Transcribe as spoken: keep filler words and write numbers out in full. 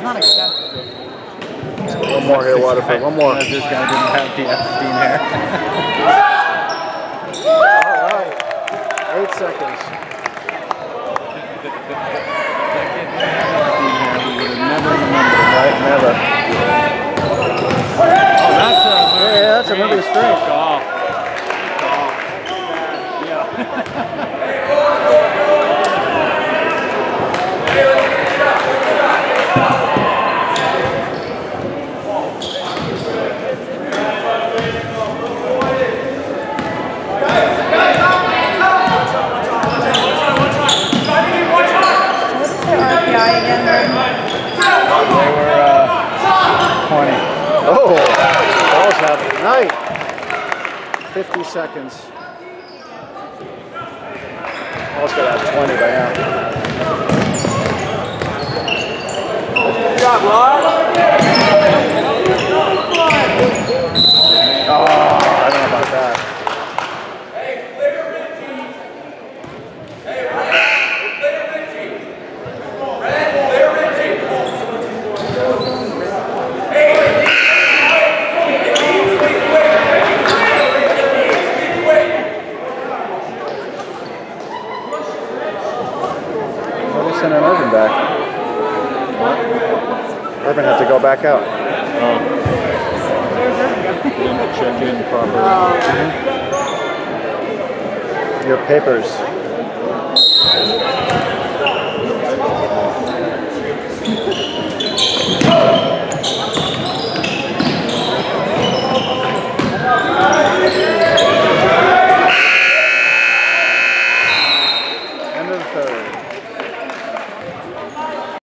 not expensive. One more here, Waterford. One more. This guy didn't have the Epstein hair. All right. Eight seconds. Never remembered, right? Never. Oh, that's a Yeah, yeah, that's a really straight. golf. They were uh, twenty. Oh, Ball's having a night. fifty seconds. Ball's got to have twenty by now. Good job, Rod. Oh, I don't know about that. Send an Urban back. Urban had to go back out. Oh. Didn't check in properly. Your papers.